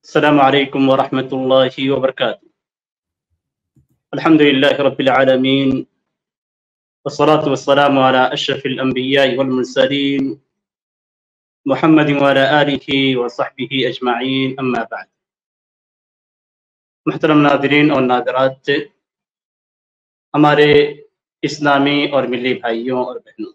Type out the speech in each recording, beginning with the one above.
السلام عليكم ورحمة الله وبركاته. الحمد لله رب العالمين، والصلاة والسلام على أشرف الأنبياء والمرسلين محمد وعلى آله وصحبه أجمعين، أما بعد. محترم ناظرین اور ناظرات، ہمارے اسلامی اور ملی بھائیوں اور بہنوں،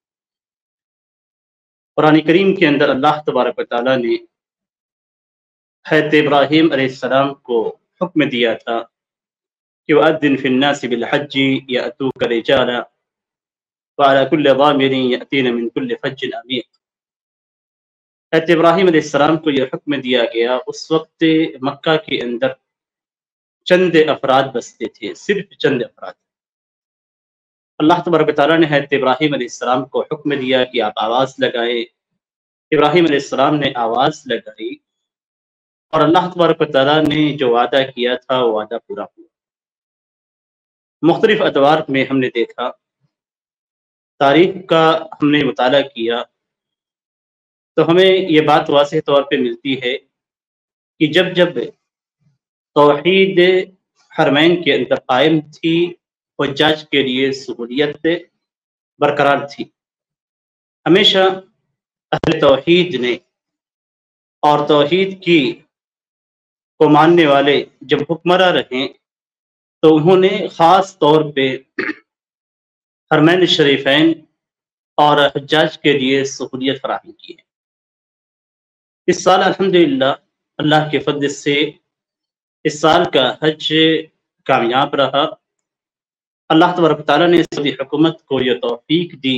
قرآن کریم کے اندر اللہ تبارک و تعالیٰ نے حضرت ابراہیم علیہ السلام کو حکم دیا تھا کہ وَأَذِّن فِي النَّاسِ بِالْحَجِّ يَأْتُوكَ رِجَالًا وَعَلَى كُلِّ ضَامِرٍ يَأْتِينَ مِنْ كُلِّ فَجٍّ عَمِيقٍ۔ حضرت ابراہیم علیہ السلام کو یہ حکم دیا گیا، اس وقت مکہ کے اندر چند افراد بستے تھے، صرف چند افراد۔ اللہ تبارک و تعالیٰ نے حضرت ابراہیم علیہ السلام کو حکم دیا کہ آپ آواز لگائیں۔ ابراہیم علیہ السلام نے آواز لگائی اور اللہ تبارک و تعالیٰ نے جو وعدہ کیا تھا وہ وعدہ پورا ہوا۔ مختلف ادوار میں ہم نے دیکھا، تاریخ کا ہم نے مطالعہ کیا تو ہمیں یہ بات واضح طور پہ ملتی ہے کہ جب جب توحید حرمین کے اندر قائم تھی، حجاج کے لیے سہولیت برقرار تھی، ہمیشہ اہل توحید نے اور توحید کی کو ماننے والے جب حکمراں رہیں تو انہوں نے خاص طور پہ حرمین شریفین اور حجاج کے لیے سہولیت فراہم کی ہے۔ اس سال الحمدللہ اللہ کے فضل سے اس سال کا حج کامیاب رہا۔ اللہ تبارک تعالیٰ نے سعودی حکومت کو یہ توفیق دی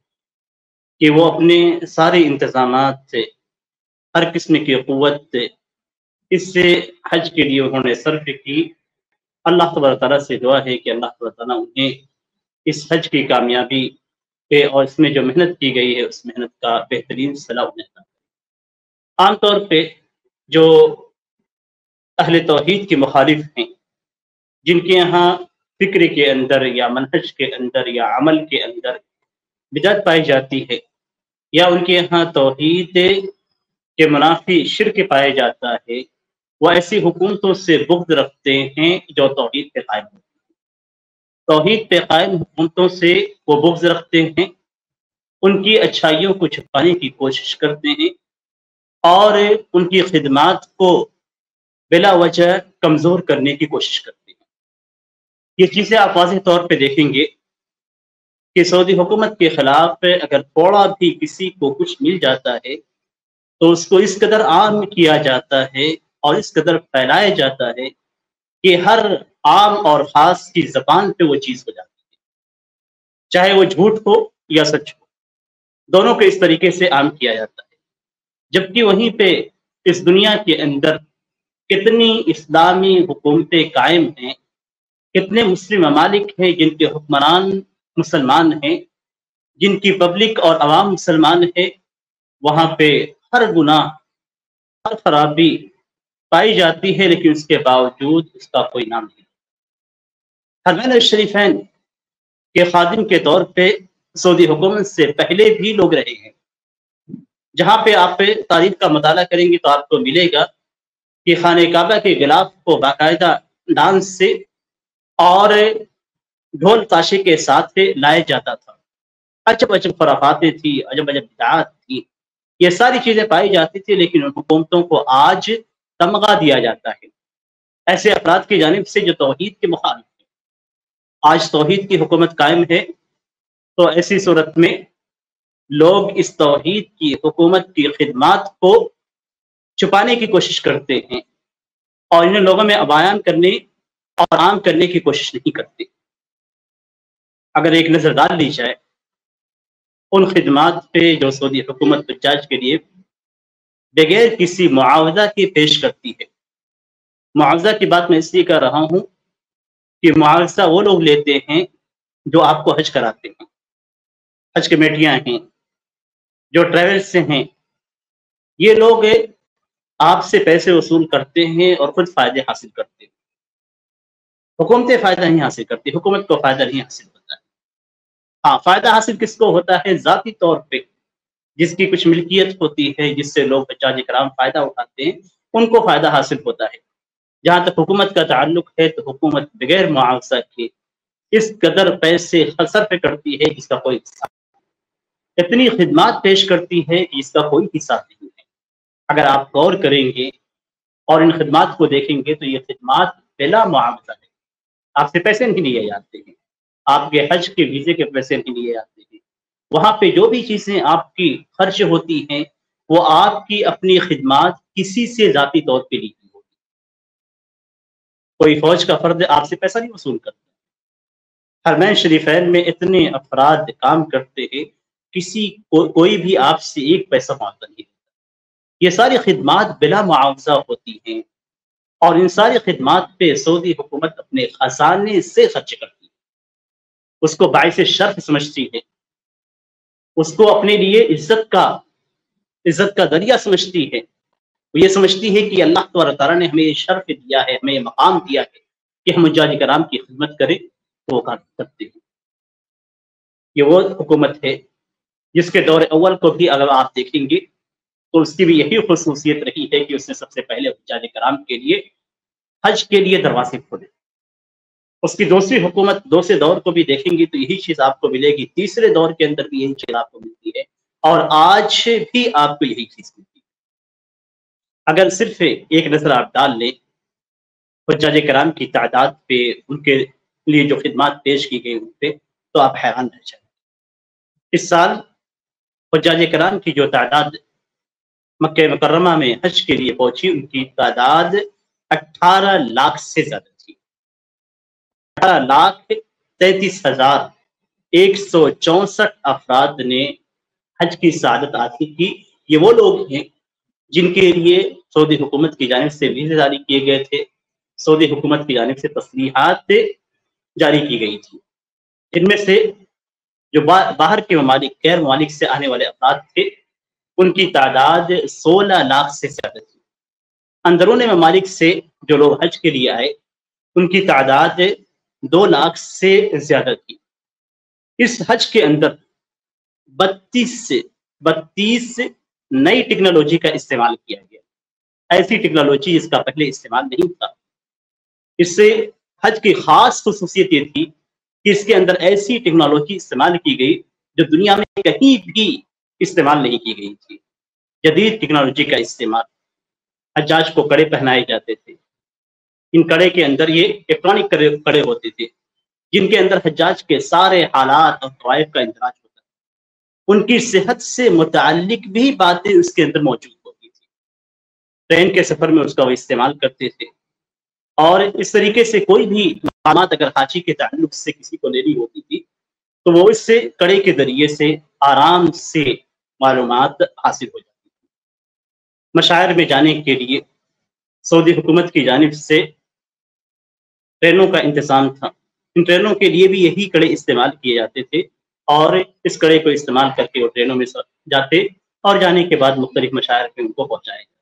کہ وہ اپنے سارے انتظامات سے ہر قسم کی قوت اس سے حج کے لیے انہوں نے صرف کی۔ اللہ تبارک تعالیٰ سے دعا ہے کہ اللہ تبارک تعالیٰ انہیں اس حج کی کامیابی پہ اور اس میں جو محنت کی گئی ہے اس محنت کا بہترین صلاح انہیں عطا کرے۔ عام طور پہ جو اہل توحید کے مخالف ہیں، جن کے یہاں فکر کے اندر یا منہج کے اندر یا عمل کے اندر بدعت پائی جاتی ہے، یا ان کے یہاں توحید کے منافی شرک پایا جاتا ہے، وہ ایسی حکومتوں سے بغض رکھتے ہیں جو توحید پہ قائم ہوتی ہیں۔ توحید پہ قائم حکومتوں سے وہ بغض رکھتے ہیں، ان کی اچھائیوں کو چھپانے کی کوشش کرتے ہیں اور ان کی خدمات کو بلا وجہ کمزور کرنے کی کوشش کرتے ہیں۔ یہ چیزیں آپ واضح طور پہ دیکھیں گے کہ سعودی حکومت کے خلاف اگر تھوڑا بھی کسی کو کچھ مل جاتا ہے تو اس کو اس قدر عام کیا جاتا ہے اور اس قدر پھیلایا جاتا ہے کہ ہر عام اور خاص کی زبان پہ وہ چیز ہو جاتی ہے، چاہے وہ جھوٹ ہو یا سچ ہو، دونوں کو اس طریقے سے عام کیا جاتا ہے۔ جبکہ وہیں پہ اس دنیا کے اندر کتنی اسلامی حکومتیں قائم ہیں، کتنے مسلم ممالک ہیں جن کے حکمران مسلمان ہیں، جن کی پبلک اور عوام مسلمان ہیں، وہاں پہ ہر گناہ، ہر خرابی پائی جاتی ہے، لیکن اس کے باوجود اس کا کوئی نام نہیں۔ حرمین شریفین کے خادم کے طور پہ سعودی حکومت سے پہلے بھی لوگ رہے ہیں۔ جہاں پہ آپ تاریخ کا مطالعہ کریں گے تو آپ کو ملے گا کہ خانہ کعبہ کے غلاف کو باقاعدہ ڈانس سے اور ڈھول تاشے کے ساتھ لایا جاتا تھا۔ عجب عجب خرافاتیں تھی، عجب عجب بدعات تھی، یہ ساری چیزیں پائی جاتی تھی، لیکن ان حکومتوں کو آج تمغہ دیا جاتا ہے ایسے افراد کی جانب سے جو توحید کے مخالف ہیں۔ آج توحید کی حکومت قائم ہے تو ایسی صورت میں لوگ اس توحید کی حکومت کی خدمات کو چھپانے کی کوشش کرتے ہیں اور انہیں لوگوں میں بیان کرنے اور عام کرنے کی کوشش نہیں کرتے۔ اگر ایک نظر ڈال لی جائے ان خدمات پہ جو سعودی حکومت حجاج کے لیے بغیر کسی معاوضہ کے پیش کرتی ہے، معاوضہ کی بات میں اس لیے کر رہا ہوں کہ معاوضہ وہ لوگ لیتے ہیں جو آپ کو حج کراتے ہیں، حج کمیٹیاں ہیں، جو ٹریول سے ہیں، یہ لوگ آپ سے پیسے وصول کرتے ہیں اور خود فائدے حاصل کرتے ہیں۔ حکومتیں فائدہ نہیں حاصل کرتی، حکومت کو فائدہ نہیں حاصل ہوتا ہے۔ ہاں، فائدہ حاصل کس کو ہوتا ہے؟ ذاتی طور پہ جس کی کچھ ملکیت ہوتی ہے، جس سے لوگ حجاج کرام فائدہ اٹھاتے ہیں، ان کو فائدہ حاصل ہوتا ہے۔ جہاں تک حکومت کا تعلق ہے تو حکومت بغیر معاوضہ کے اس قدر پیسے صرف کرتی ہے جس کا کوئی حساب، اتنی خدمات پیش کرتی ہے جس کا کوئی حساب نہیں ہے۔ اگر آپ غور کریں گے اور ان خدمات کو دیکھیں گے تو یہ خدمات بلا معاوضہ ہے، آپ سے پیسے نہیں لیے جاتے ہیں، آپ کے حج کے ویزے کے پیسے نہیں لیے جاتے ہیں، وہاں پہ جو بھی چیزیں آپ کی خرچ ہوتی ہیں وہ آپ کی اپنی خدمات کسی سے ذاتی طور پہ لی ہوتی۔ کوئی فوج کا فرد آپ سے پیسہ نہیں وصول کرتا۔ حرمین شریفین میں اتنے افراد کام کرتے ہیں، کوئی بھی آپ سے ایک پیسہ معاوضہ نہیں دیتا۔ یہ ساری خدمات بلا معاوضہ ہوتی ہیں اور ان ساری خدمات پہ سعودی حکومت اپنے خزانے سے خرچ کرتی ہے، اس کو باعث شرف سمجھتی ہے، اس کو اپنے لیے عزت کا ذریعہ سمجھتی ہے۔ وہ یہ سمجھتی ہے کہ اللہ تبارک تعالیٰ نے ہمیں یہ شرف دیا ہے، ہمیں یہ مقام دیا ہے کہ ہم حجاج کرام کی خدمت کریں، تو وہ کرتے ہیں۔ یہ وہ حکومت ہے جس کے دور اول کو بھی اگر آپ دیکھیں گے تو اس کی بھی یہی خصوصیت رہی ہے کہ اس نے سب سے پہلے حجاج کرام کے لیے حج کے لیے دروازے کھولے۔ اس کی دوسری حکومت دوسرے دور کو بھی دیکھیں گے تو یہی چیز آپ کو ملے گی، تیسرے دور کے اندر بھی یہی چیز آپ کو ملتی ہے، اور آج بھی آپ کو یہی چیز ملتی ہے۔ اگر صرف ایک نظر آپ ڈال لیں حجاج کرام کی تعداد پہ، ان کے لیے جو خدمات پیش کی گئی ان پہ، تو آپ حیران رہ جائیں۔ اس سال حجاج کرام کی جو تعداد مکہ مکرمہ میں حج کے لیے پہنچی، ان کی تعداد 18 لاکھ سے زیادہ تھی۔ 18,33,164 افراد نے حج کی سعادت حاصل کی۔ یہ وہ لوگ ہیں جن کے لیے سعودی حکومت کی جانب سے ویزے جاری کیے گئے تھے، سعودی حکومت کی جانب سے تصریحات جاری کی گئی تھی۔ ان میں سے جو باہر کے ممالک، غیر ممالک سے آنے والے افراد تھے، ان کی تعداد 16 لاکھ سے زیادہ تھی۔ اندرون ممالک سے جو لوگ حج کے لیے آئے ان کی تعداد 2 لاکھ سے زیادہ تھی۔ اس حج کے اندر 32 نئی ٹیکنالوجی کا استعمال کیا گیا، ایسی ٹیکنالوجی جس کا پہلے استعمال نہیں تھا۔ اس سے حج کی خاص خصوصیت یہ تھی کہ اس کے اندر ایسی ٹیکنالوجی استعمال کی گئی جو دنیا میں کہیں بھی استعمال نہیں کی گئی تھی۔ جدید ٹیکنالوجی کا استعمال، حجاج کو کڑے پہنائے جاتے تھے، ان کڑے کے اندر یہ الیکٹرانک کڑے ہوتے تھے جن کے اندر حجاج کے سارے حالات اور طوائف کا اندراج ہوتا تھا، ان کی صحت سے متعلق بھی باتیں اس کے اندر موجود ہوتی تھی۔ ٹرین کے سفر میں اس کا وہ استعمال کرتے تھے، اور اس طریقے سے کوئی بھی معلومات اگر حاجی کے تعلق سے کسی کو لینی ہوتی تھی تو وہ اس سے کڑے کے ذریعے سے آرام سے معلومات حاصل ہو جاتی تھی۔ مشاعر میں جانے کے لیے سعودی حکومت کی جانب سے ٹرینوں کا انتظام تھا، ان ٹرینوں کے لیے بھی یہی کڑے استعمال کیے جاتے تھے، اور اس کڑے کو استعمال کر کے وہ ٹرینوں میں جاتے اور جانے کے بعد مختلف مشاعر پہ ان کو پہنچایا جاتا۔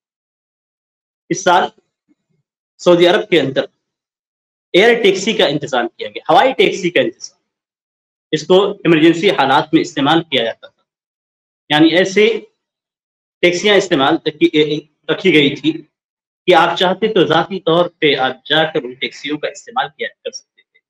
اس سال سعودی عرب کے اندر ایئر ٹیکسی کا انتظام کیا گیا، ہوائی ٹیکسی کا انتظام، اس کو ایمرجنسی حالات میں استعمال کیا جاتا تھا۔ یعنی ایسے ٹیکسیاں استعمال رکھی گئی تھی کہ آپ چاہتے تو ذاتی طور پہ آپ جا کر ان ٹیکسیوں کا استعمال کیا کر سکتے تھے۔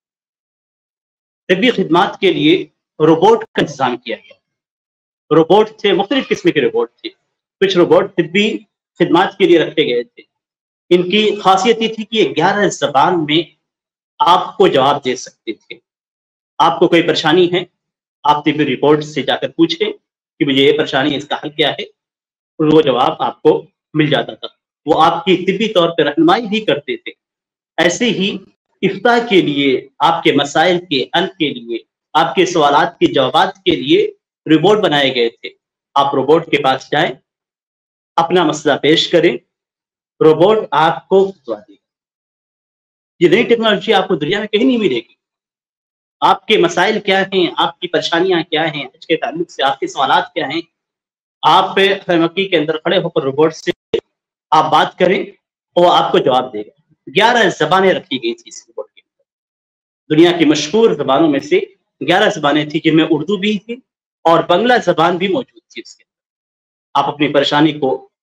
طبی خدمات کے لیے روبوٹ کا انتظام کیا گیا، روبوٹ تھے، مختلف قسم کے روبوٹ تھے، کچھ روبوٹ طبی خدمات کے لیے رکھے گئے تھے۔ ان کی خاصیت یہ تھی کہ یہ 11 زبان میں آپ کو جواب دے سکتے تھے۔ آپ کو کوئی پریشانی ہے، آپ طبی رپورٹ سے جا کر پوچھیں کہ مجھے یہ پریشانی ہے، اس کا حل کیا ہے، اور وہ جواب آپ کو مل جاتا تھا۔ وہ آپ کی طبی طور پہ رہنمائی بھی کرتے تھے۔ ایسے ہی افتاء کے لیے، آپ کے مسائل کے حل کے لیے، آپ کے سوالات کے جوابات کے لیے روبوٹ بنائے گئے تھے۔ آپ روبوٹ کے پاس جائیں، اپنا مسئلہ پیش کریں، روبوٹ آپ کو بتوا دے گا۔ یہ نئی ٹیکنالوجی آپ کو دنیا میں کہیں نہیں ملے گی۔ آپ کے مسائل کیا ہیں، آپ کی پریشانیاں کیا ہیں، حج کے تعلق سے آپ کے سوالات کیا ہیں، آپ مکی کے اندر کھڑے ہو کر روبوٹ سے آپ بات کریں، وہ آپ کو جواب دے گا۔ 11 زبانیں رکھی گئی تھی اس روبوٹ کے اندر۔ دنیا کی مشہور زبانوں میں سے 11 زبانیں تھیں، جن میں اردو بھی تھی اور بنگلہ زبان بھی موجود تھی اس کے اندر۔ آپ اپنی پریشانی کو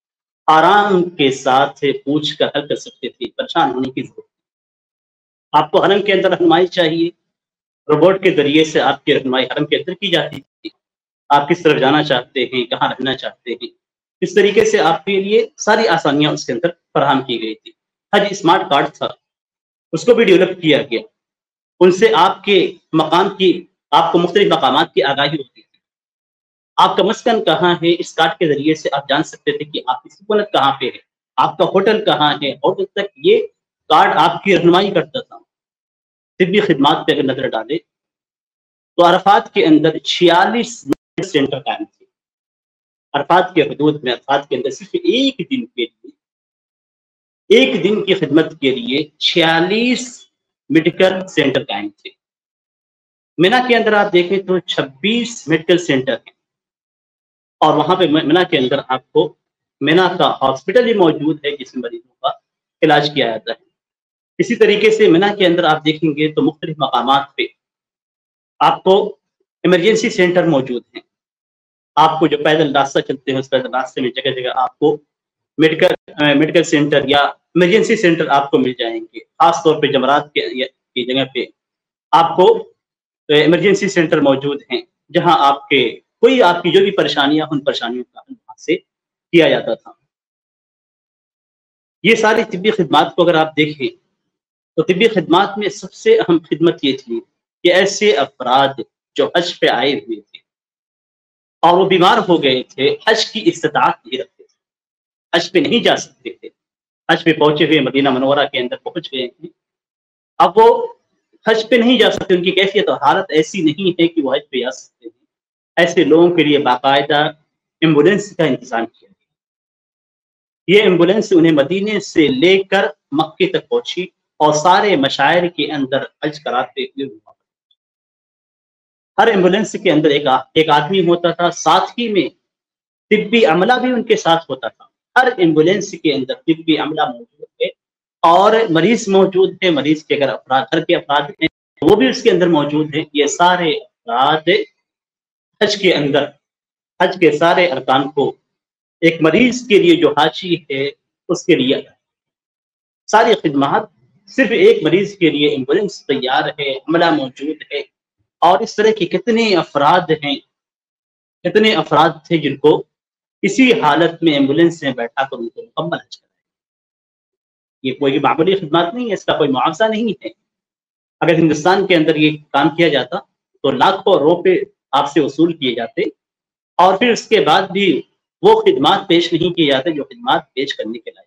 آرام کے ساتھ پوچھ کر حل کر سکتے تھے، پریشان ہونے کی ضرورت نہیں۔ آپ کو حرم کے اندر رہنمائی چاہیے، روبوٹ کے ذریعے سے آپ کی رہنمائی حرم کے اندر کی جاتی تھی۔ آپ کس طرف جانا چاہتے ہیں، کہاں رہنا چاہتے ہیں، اس طریقے سے آپ کے لیے ساری آسانیاں اس کے اندر فراہم کی گئی تھی۔ حج اسمارٹ کارڈ تھا، اس کو بھی ڈیولپ کیا گیا، ان سے آپ کے مقام کی، آپ کو مختلف مقامات کی آگاہی ہوتی تھی۔ آپ کا مسکن کہاں ہے، اس کارڈ کے ذریعے سے آپ جان سکتے تھے کہ آپ کی سکونت کہاں پہ ہے، آپ کا ہوٹل کہاں ہے، اور جب تک یہ کارڈ آپ کی رہنمائی کرتا تھا۔ طبی خدمات پہ اگر نظر ڈالیں تو عرفات کے اندر 46 سینٹر قائم تھے۔ عرفات کے حدود میں، عرفات کے اندر صرف ایک دن کے لیے، ایک دن کی خدمت کے لیے 46 میڈیکل سینٹر قائم تھے۔ مینا کے اندر آپ دیکھیں تو 26 میڈیکل سینٹر ہیں، اور وہاں پہ مینا کے اندر آپ کو مینا کا ہاسپٹل بھی موجود ہے جس میں مریضوں کا علاج کیا جاتا ہے۔ اسی طریقے سے مینا کے اندر آپ دیکھیں گے تو مختلف مقامات پہ آپ کو ایمرجنسی سینٹر موجود ہیں۔ آپ کو جو پیدل راستہ چلتے ہیں اس پیدل راستے میں جگہ جگہ آپ کو میڈیکل سینٹر یا ایمرجنسی سینٹر آپ کو مل جائیں گے۔ خاص طور پہ جمرات کی جگہ پہ آپ کو ایمرجنسی سینٹر موجود ہیں، جہاں آپ کی جو بھی پریشانیاں، ان پریشانیوں کا حل وہاں سے کیا جاتا تھا۔ یہ ساری طبی خدمات کو اگر آپ دیکھیں تو طبی خدمات میں سب سے اہم خدمت یہ تھی کہ ایسے افراد جو حج پہ آئے ہوئے تھے اور وہ بیمار ہو گئے تھے، حج کی استطاعت نہیں رکھتے تھے، حج پہ نہیں جا سکتے تھے، حج پہ پہنچے ہوئے مدینہ منورہ کے اندر پہنچ گئے ہیں، اب وہ حج پہ نہیں جا سکتے، ان کی کیفیت اور حالت ایسی نہیں ہے کہ وہ حج پہ جا سکتے ہیں۔ ایسے لوگوں کے لیے باقاعدہ ایمبولینس کا انتظام کیا گیا۔ یہ ایمبولینس انہیں مدینے سے لے کر مکے تک پہنچی اور سارے مشاعر کے اندر حج کراتے ہوئے ہوا۔ ہر ایمبولینس کے اندر ایک آدمی ہوتا تھا، ساتھ ہی میں طبی عملہ بھی ان کے ساتھ ہوتا تھا۔ ہر ایمبولینس کے اندر طبی عملہ موجود ہے اور مریض موجود ہے، مریض کے اگر گھر کے افراد ہیں وہ بھی اس کے اندر موجود ہیں۔ یہ سارے افراد حج کے اندر، حج کے سارے ارکان کو ایک مریض کے لیے جو حاجی ہے اس کے لیے ساری خدمات، صرف ایک مریض کے لیے ایمبولینس تیار ہے، عملہ موجود ہے، اور اس طرح کے کتنے افراد ہیں، کتنے افراد تھے جن کو اسی حالت میں ایمبولینس میں بیٹھا کر ان کو مکمل حج کرایا۔ یہ کوئی معمولی خدمات نہیں ہے، اس کا کوئی معاوضہ نہیں ہے۔ اگر ہندوستان کے اندر یہ کام کیا جاتا تو لاکھوں روپے آپ سے وصول کیے جاتے، اور پھر اس کے بعد بھی وہ خدمات پیش نہیں کیے جاتے جو خدمات پیش کرنے کے لائق۔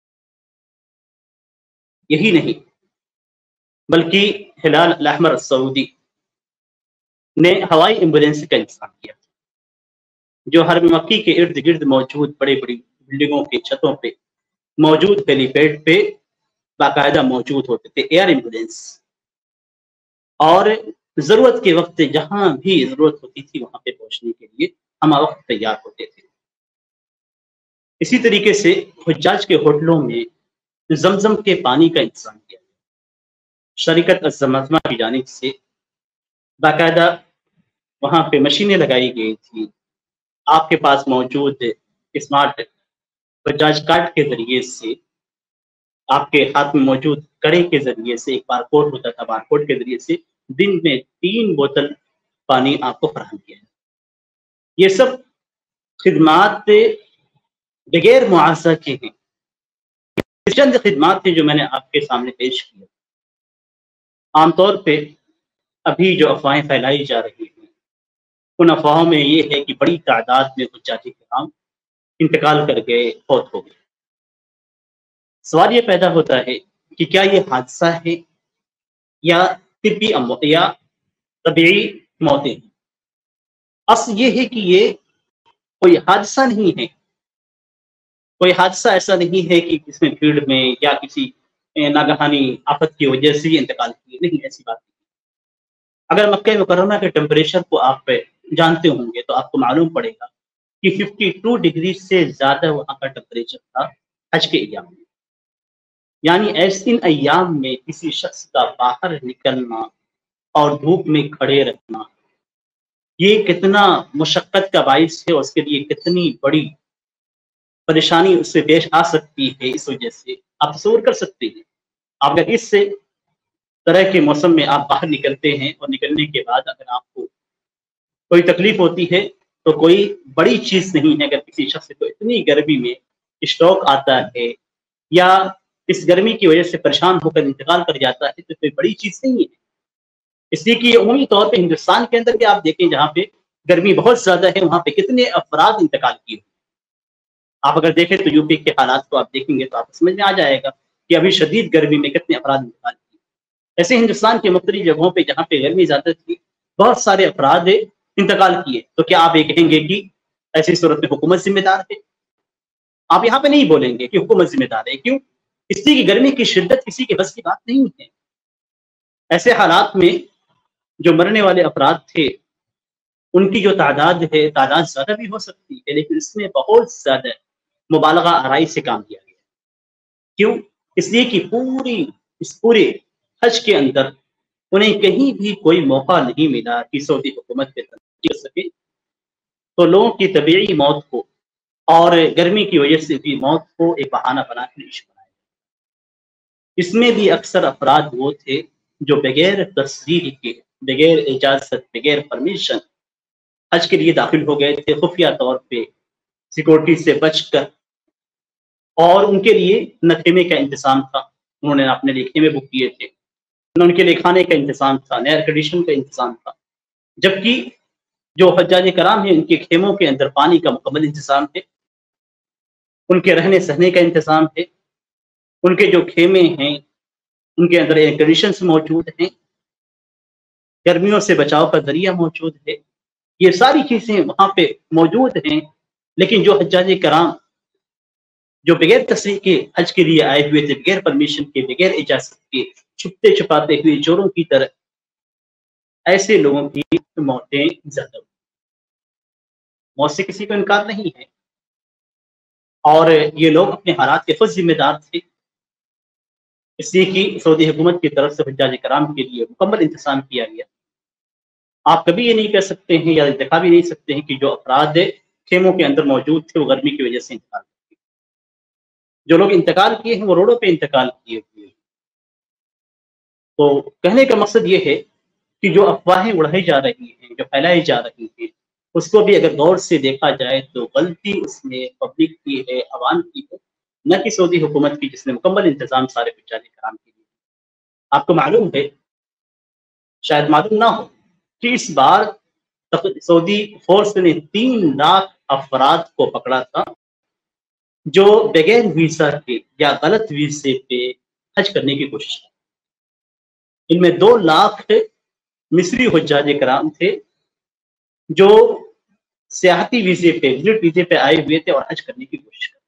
یہی نہیں بلکہ ہلال الاحمر السعودی نے ہوائی ایمبولینس کا انتظام کیا، جو حرم مکی کے ارد گرد موجود بڑی بڑی بلڈنگوں کی چھتوں پہ موجود ہیلی پیڈ پہ باقاعدہ موجود ہوتے تھے ایئر ایمبولینس، اور ضرورت کے وقت جہاں بھی ضرورت ہوتی تھی وہاں پہ پہنچنے کے لیے ہم وقت تیار ہوتے تھے۔ اسی طریقے سے حجاج کے ہوٹلوں میں زمزم کے پانی کا انتظام کیا گیا۔ شریکت الزمزمہ کی جانب سے باقاعدہ وہاں پہ مشینیں لگائی گئی تھی۔ آپ کے پاس موجود اسمارٹ حجاج کارڈ کے ذریعے سے، آپ کے ہاتھ میں موجود کڑے کے ذریعے سے ایک بار کوڈ ہوتا تھا، بار کوڈ کے ذریعے سے دن میں 3 بوتل پانی آپ کو فراہم کیا جائے۔ یہ سب خدمات بغیر معاوضہ کے ہیں۔ چند خدمات ہیں جو میں نے آپ کے سامنے پیش کیا۔ عام طور پہ ابھی جو افواہیں پھیلائی جا رہی ہیں ان افواہوں میں یہ ہے کہ بڑی تعداد میں حجاج کرام انتقال کر گئے، فوت ہو گئے۔ سوال یہ پیدا ہوتا ہے کہ کیا یہ حادثہ ہے یا طبی یا طبیعی موتیں؟ اصل یہ ہے کہ یہ کوئی حادثہ نہیں ہے، کوئی حادثہ ایسا نہیں ہے کہ اس میں بھیڑ میں یا کسی ناگہانی آفت کی وجہ سے انتقال کیے، نہیں، ایسی بات نہیں۔ اگر مکہ مکرمہ کے ٹیمپریچر کو آپ جانتے ہوں گے تو آپ کو معلوم پڑے گا کہ 52 ڈگری سے زیادہ وہاں کا ٹیمپریچر تھا حج کے ایام میں۔ یعنی ایسے ایام میں کسی شخص کا باہر نکلنا اور دھوپ میں کھڑے رہنا یہ کتنا مشقت کا باعث ہے، اور اس کے لیے کتنی بڑی پریشانی اس سے پیش آ سکتی ہے، اس وجہ سے آپ تصور کر سکتے ہیں اگر اس سے طرح کے موسم میں آپ باہر نکلتے ہیں اور نکلنے کے بعد اگر آپ کو کوئی تکلیف ہوتی ہے تو کوئی بڑی چیز نہیں ہے اگر کسی شخص کو اتنی گرمی میں اسٹروک آتا ہے یا اس گرمی کی وجہ سے پریشان ہو کر انتقال کر جاتا ہے تو کوئی بڑی چیز نہیں ہے۔ اس لیے کہ عمومی طور پہ ہندوستان کے اندر بھی آپ دیکھیں جہاں پہ گرمی بہت زیادہ ہے وہاں پہ کتنے افراد انتقال کیے ہوئے۔ آپ اگر دیکھیں تو یو پی کے حالات کو آپ دیکھیں گے تو آپ کو سمجھ میں آ جائے گا کہ ابھی شدید گرمی میں کتنے افراد انتقال کیے۔ ایسے ہندوستان کے مختلف جگہوں پہ جہاں پہ گرمی زیادہ تھی بہت سارے افراد انتقال کیے، تو کیا آپ یہ کہیں گے کہ ایسی صورت میں حکومت ذمہ دار ہے؟ آپ یہاں پہ نہیں بولیں گے کہ حکومت ذمہ دار ہے، کیوں؟ اس لیے کہ گرمی کی شدت کسی کے بس کی بات نہیں ہے۔ ایسے حالات میں جو مرنے والے افراد تھے ان کی جو تعداد ہے تعداد زیادہ بھی ہو سکتی ہے، لیکن اس میں بہت زیادہ مبالغہ آرائی سے کام کیا گیا۔ کیوں؟ اس لیے کہ اس پورے حج کے اندر انہیں کہیں بھی کوئی موقع نہیں ملا کہ سعودی حکومت کے کر سکے، تو لوگوں کی طبیعی موت کو اور گرمی کی وجہ سے بھی موت کو ایک بہانہ بنا کے عشق بنایا۔ اس میں بھی اکثر افراد وہ تھے جو بغیر تصدیق کے، بغیر اجازت، بغیر پرمیشن حج کے لیے داخل ہو گئے تھے، خفیہ طور پہ سیکورٹی سے بچ کر، اور ان کے لیے نہ خیمے کا انتظام تھا، انہوں نے اپنے لیے خیمے بک کیے تھے، نہ ان کے لیے کھانے کا انتظام تھا، نہ ایئر کنڈیشن کا انتظام تھا، جبکہ جو حجاج کرام ہیں ان کے خیموں کے اندر پانی کا مکمل انتظام ہے، ان کے رہنے سہنے کا انتظام ہے، ان کے جو خیمے ہیں ان کے اندر ایئر کنڈیشنز موجود ہیں، گرمیوں سے بچاؤ کا ذریعہ موجود ہے، یہ ساری چیزیں وہاں پہ موجود ہیں۔ لیکن جو حجاج کرام جو بغیر تصریح کے حج کے لیے آئے ہوئے تھے، بغیر پرمیشن کے، بغیر اجازت کے، چھپتے چھپاتے ہوئے چوروں کی طرح، ایسے لوگوں کی موتیں زیادہ ہوئی۔ موت سے کسی کو انکار نہیں ہے، اور یہ لوگ اپنے حالات کے خود ذمہ دار تھے، اس لیے کہ سعودی حکومت کی طرف سے حجاج کرام کے لیے مکمل انتظام کیا گیا۔ آپ کبھی یہ نہیں کہہ سکتے ہیں یا دکھا بھی نہیں سکتے ہیں کہ جو افراد خیموں کے اندر موجود تھے وہ گرمی کی وجہ سے انتقال کیے۔ جو لوگ انتقال کیے ہیں وہ روڈوں پہ انتقال کیے ہوئے۔ تو کہنے کا مقصد یہ ہے کہ جو افواہیں اڑائی جا رہی ہیں، جو پھیلائی جا رہی ہیں، اس کو بھی اگر غور سے دیکھا جائے تو غلطی اس میں پبلک کی ہے، عوام کی ہے، نہ کہ سعودی حکومت کی، جس نے مکمل انتظام سارے حجاج کرام کے لیے۔ آپ کو معلوم ہے، شاید معلوم نہ ہو، کہ اس بار سعودی فورس نے 3 لاکھ افراد کو پکڑا تھا جو بغیر ویزا کے یا غلط ویزے پہ حج کرنے کی کوشش کی۔ ان میں 2 لاکھ مصری حجاج کرام تھے جو سیاحتی ویزے پہ، وزٹ ویزے پہ آئے ہوئے تھے اور حج کرنے کی کوشش کر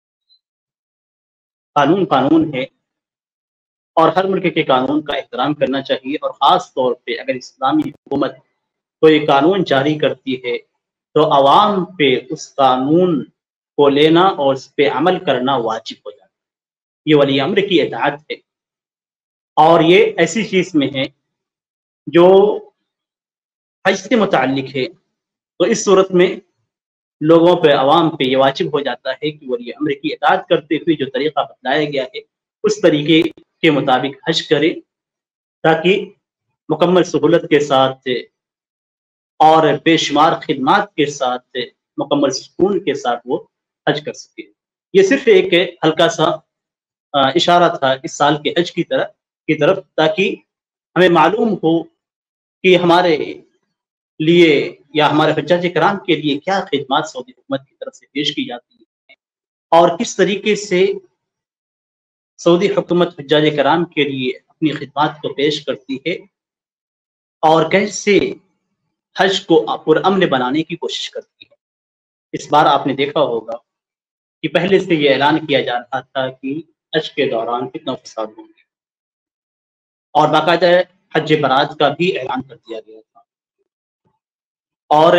رہے۔ قانون ہے، اور ہر ملک کے قانون کا احترام کرنا چاہیے، اور خاص طور پہ اگر اسلامی حکومت کوئی قانون جاری کرتی ہے تو عوام پہ اس قانون کو لینا اور اس پہ عمل کرنا واجب ہو جاتا ہے۔ یہ ولی امر کی اطاعت ہے، اور یہ ایسی چیز میں ہے جو حج سے متعلق ہے، تو اس صورت میں لوگوں پہ، عوام پہ یہ واجب ہو جاتا ہے کہ ولی امر کی اطاعت کرتے ہوئے جو طریقہ بتلایا گیا ہے اس طریقے کے مطابق حج کرے، تاکہ مکمل سہولت کے ساتھ اور بے شمار خدمات کے ساتھ، مکمل سکون کے ساتھ وہ حج کر سکے۔ یہ صرف ایک ہلکا سا اشارہ تھا اس سال کے حج کی طرف، تاکہ ہمیں معلوم ہو کہ ہمارے لیے یا ہمارے حجاج کرام کے لیے کیا خدمات سعودی حکومت کی طرف سے پیش کی جاتی ہیں، اور کس طریقے سے سعودی حکومت حجاج کرام کے لیے اپنی خدمات کو پیش کرتی ہے، اور کیسے حج کو پرامن بنانے کی کوشش کرتی ہے۔ اس بار آپ نے دیکھا ہوگا کہ پہلے سے یہ اعلان کیا جا رہا تھا کہ حج کے دوران کتنا فساد ہوں گے، اور باقاعدہ حج برات کا بھی اعلان کر دیا گیا تھا، اور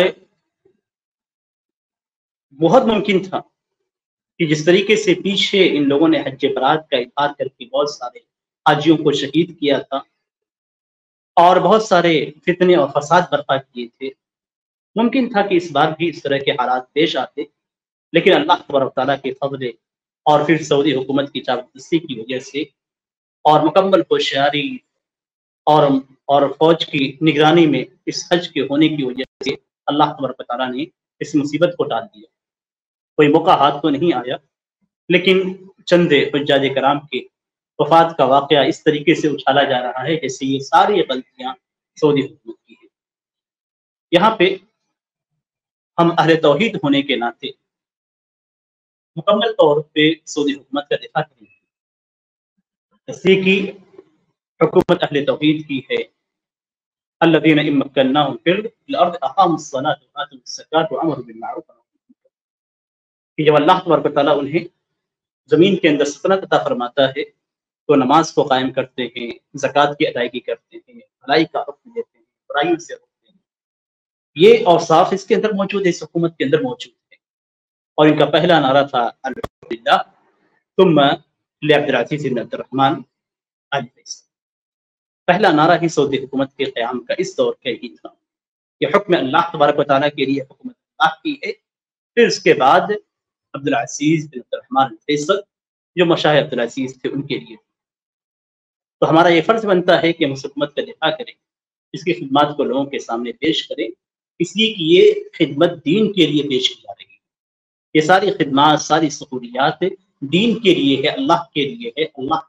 بہت ممکن تھا کہ جس طریقے سے پیچھے ان لوگوں نے حج برات کا اظہار کر کے بہت سارے حاجیوں کو شہید کیا تھا اور بہت سارے فتنے اور فساد برپا کیے تھے، ممکن تھا کہ اس بار بھی اس طرح کے حالات پیش آتے، لیکن اللہ تبارک تعالیٰ کے فضل اور پھر سعودی حکومت کی چابکدستی کی وجہ سے اور مکمل ہوشیاری اور فوج کی نگرانی میں اس حج کے ہونے کی وجہ سے اللہ تبارک تعالیٰ نے اس مصیبت کو ٹال دیا۔ کوئی موقع ہاتھ تو نہیں آیا، لیکن چند حجاج کرام کے وفات کا واقعہ اس طریقے سے اچھالا جا رہا ہے جیسے یہ ساری غلطیاں سعودی حکومت کی ہیں۔ یہاں پہ ہم اہل توحید ہونے کے ناطے مکمل طور پہ سعودی حکومت کا دفاع کریں گے، اس لیے کہ حکومت اہل توحید کی ہے۔ الذین ان مکناہم فی الارض اقاموا الصلاۃ وآتوا الزکاۃ وامروا بالمعروف کہ جب اللہ تبارک و تعالیٰ انہیں زمین کے اندر سلطنت عطا فرماتا ہے تو نماز کو قائم کرتے ہیں، زکوٰۃ کی ادائیگی کرتے ہیں، بھلائی کا حکم دیتے ہیں، برائیوں سے روکتے ہیں۔ یہ اوصاف اس کے اندر موجود ہے، اس حکومت کے اندر موجود ہے۔ اور ان کا پہلا نعرہ تھا الحمدللہ ثم لعبد العزیز بن عبد الرحمن آل فیصل۔ پہلا نعرہ ہی سعودی حکومت کے قیام کا اس دور کا ہی تھا۔ یہ حکم اللہ تبارک و تعالیٰ کے لیے حکومت اللہ کی ہے۔ پھر اس کے بعد عبد العزیز بن عبد الرحمن فیصل جو مشاہ عبد العزیز تھے ان کے لیے، تو ہمارا یہ فرض بنتا ہے کہ ہم اس حکومت کا دفاع کریں، اس کی خدمات کو لوگوں کے سامنے پیش کریں، اس لیے کہ یہ خدمت دین کے لیے پیش کی جا رہی ہے۔ یہ ساری خدمات، ساری سہولیات دین کے لیے ہے، اللہ کے لیے ہے، اللہ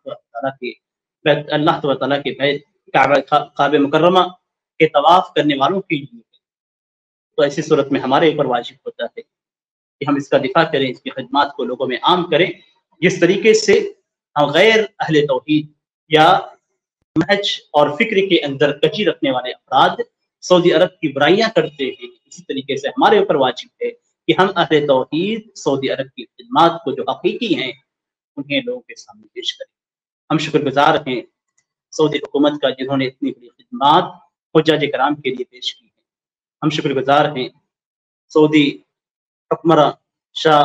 تعالیٰ کے بیت کعبہ مکرمہ کے طواف کرنے والوں کے لیے ہے۔ تو ایسی صورت میں ہمارے اوپر واجب ہوتا ہے کہ ہم اس کا دفاع کریں، اس کی خدمات کو لوگوں میں عام کریں، جس طریقے سے ہم غیر اہل توحید یا منہج اور فکر کے اندر کجی رکھنے والے افراد سعودی عرب کی برائیاں کرتے ہیں، اسی طریقے سے ہمارے اوپر واجب ہے کہ ہم اہل توحید سعودی عرب کی خدمات کو جو حقیقی ہیں انہیں لوگوں کے سامنے پیش کریں۔ ہم شکر گزار ہیں سعودی حکومت کا جنہوں نے اتنی بڑی خدمات حجاج کرام کے لیے پیش کی ہیں۔ ہم شکر گزار ہیں سعودی حکمراں شاہ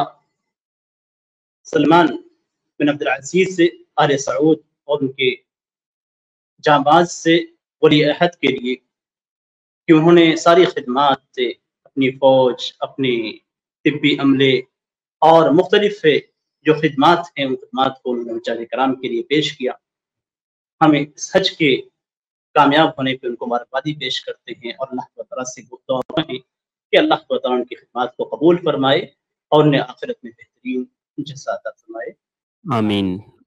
سلمان بن عبد العزیز سے، آل سعود اور ان کے جانباز سے ولی عہد کے لیے کہ انہوں نے ساری خدمات سے اپنی فوج، اپنی طبی عملے اور مختلف جو خدمات ہیں ان خدمات کو انہوں نے حجاج کرام کے لیے پیش کیا۔ ہمیں اس حج کے کامیاب ہونے پہ ان کو مبارکبادی پیش کرتے ہیں اور اللہ تعالیٰ سے دعا ہے کہ اللہ تعالیٰ ان کی خدمات کو قبول فرمائے اور انہیں آخرت میں بہترین جزا عطا فرمائے۔ آمین۔